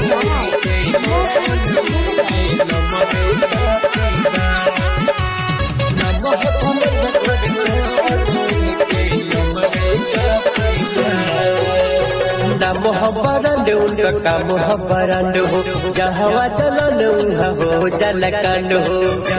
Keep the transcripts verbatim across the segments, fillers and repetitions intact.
नाम हबरंड उनका काम हबरंड हो, जहाँ चलन उहाँ हो जलकांड हो।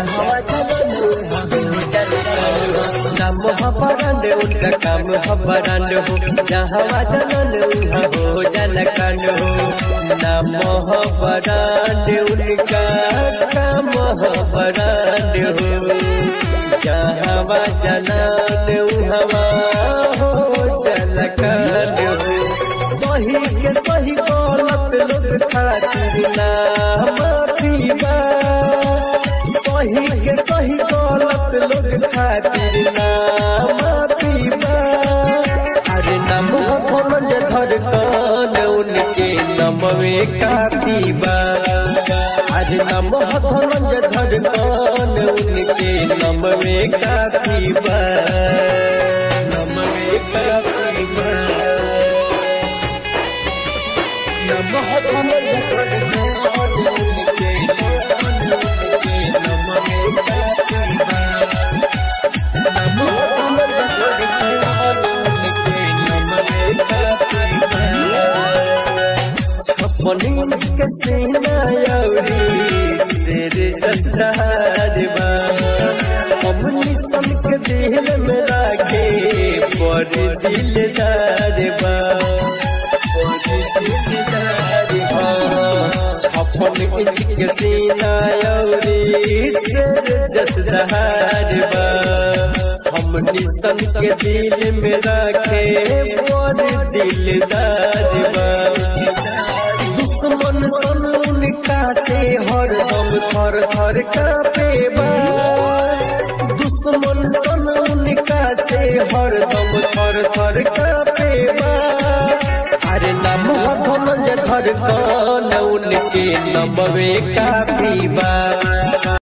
नाम हबरंड उनका काम हबरंड हो, जहाँ चलन उहाँ हो जलकांड हो। नाम हबरंड उनका काम हबरंड हो, जहाँ चलन उहाँ हो जलकांड हो। सही के सही गलत लोग खातिर नाम पीबा, सही के सही गलत लोग खातिर नाम पीबा। अरे नाम धनंजय धड़कन उनके नमवे का पीबा। अरे नाम धनंजय धड़कन उनके नमवे का पीबा, नमवे का पीबा। मनीष के सीना यौरी शेर जस्तारबा, हमनी सन के दिल में राखे पर दिलदारबा। अपन इंच के सीना यौरी शेर जस्तारबा, हमनी सन के दिल में राखे पर दिलदारबा। दुश्मन सन उनका से हरदम थर थर कांपेबा, दुश्मन सन उनका से हरदम थर थर कांपेबा। अरे नाम धनंजय धड़कन उनके नमवे का पीबा।